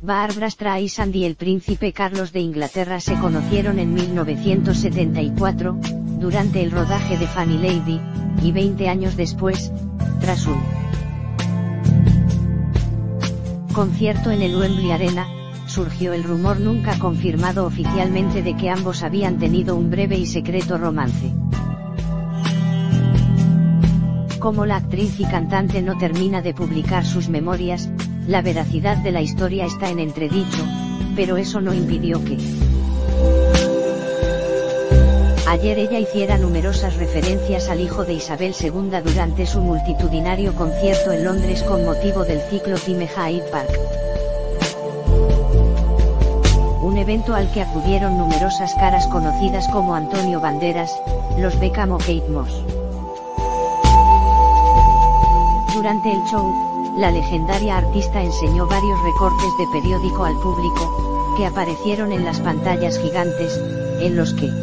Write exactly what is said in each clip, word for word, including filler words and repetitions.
Barbra Streisand y el príncipe Carlos de Inglaterra se conocieron en mil novecientos setenta y cuatro, durante el rodaje de Funny Lady, y veinte años después, tras un concierto en el Wembley Arena, surgió el rumor nunca confirmado oficialmente de que ambos habían tenido un breve y secreto romance. Como la actriz y cantante no termina de publicar sus memorias, la veracidad de la historia está en entredicho, pero eso no impidió que ayer ella hiciera numerosas referencias al hijo de Isabel segunda durante su multitudinario concierto en Londres con motivo del ciclo Time Hyde Park. Un evento al que acudieron numerosas caras conocidas como Antonio Banderas, los Beckham o Kate Moss. Durante el show, la legendaria artista enseñó varios recortes de periódico al público, que aparecieron en las pantallas gigantes, en los que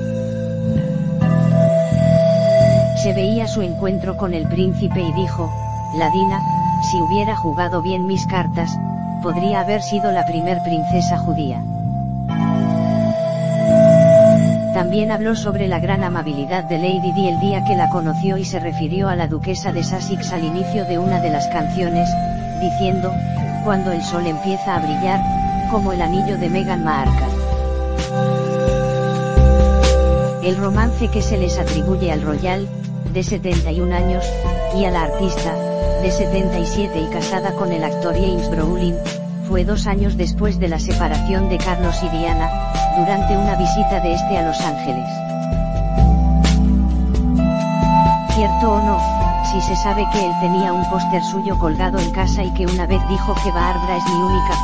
se veía su encuentro con el príncipe y dijo: "La Dina, si hubiera jugado bien mis cartas, podría haber sido la primer princesa judía". También habló sobre la gran amabilidad de Lady Di el día que la conoció y se refirió a la duquesa de Sussex al inicio de una de las canciones, diciendo: "Cuando el sol empieza a brillar, como el anillo de Meghan Markle". El romance que se les atribuye al royal, de setenta y un años, y a la artista, de setenta y siete y casada con el actor James Brolin, fue dos años después de la separación de Carlos y Diana, durante una visita de este a Los Ángeles. Cierto o no, si se sabe que él tenía un póster suyo colgado en casa y que una vez dijo que Barbra es mi única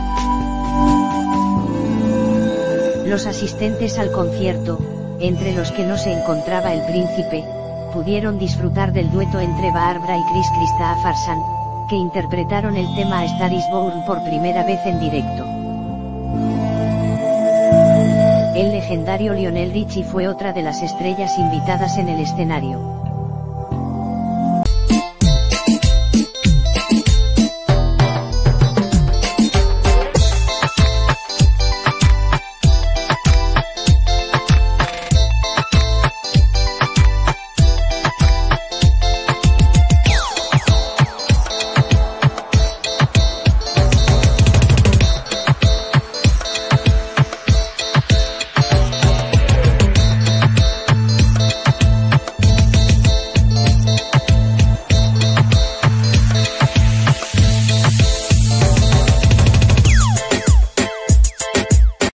pinup. Los asistentes al concierto, entre los que no se encontraba el príncipe, pudieron disfrutar del dueto entre Barbra y Kris Kristofferson, que interpretaron el tema A Star is Born por primera vez en directo. El legendario Lionel Richie fue otra de las estrellas invitadas en el escenario.